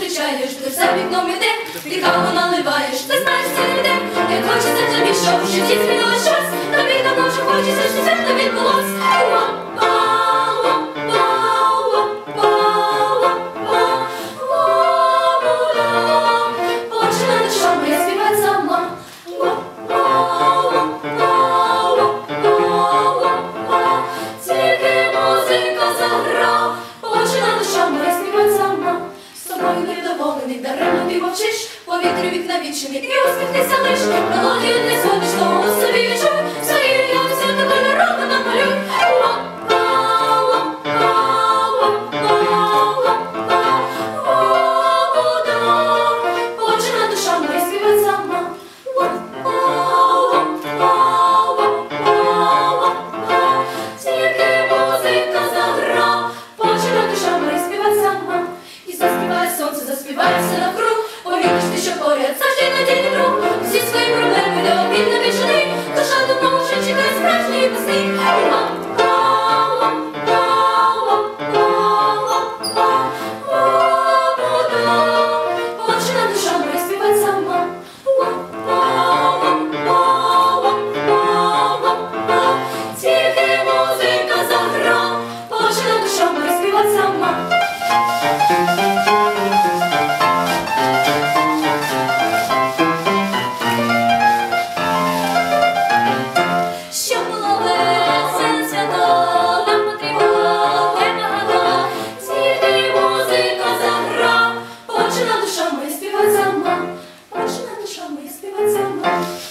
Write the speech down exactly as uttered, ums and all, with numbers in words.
зустрічаєш, ти все вікном іде, ти каву наливаєш, ти знаєш, це не йде, як хочеться тобі, що в житті змінило щось, тобі давно вже хочеться, що свято відбулось. Почина душа моя співать сама. Тільки музика заграв, почина душа моя співать сама. З тобою невдоволений, даремно ти мовчиш, повітря вікна відчини і усміхнися лиш. Мелодію не зводиш, того собі відчуй, своєю якості такою дорогу намалюй. Почина душа моя співать сама. Тільки музика заграв, почина душа моя співать сама. І заспіває сонце, заспіває все навкруг, повіриш ти, що поряд завжди надійний друг. Всі свої проблеми до обід не відчини, душа давно вже чекає справжньої весни. Почина душа моя співать сама. Тільки музика заграв, почина душа моя співать сама. Щоб було весело, свято, нам потрібно небагато, тільки музика заграв, почина душа моя співать сама, почина душа моя співать сама.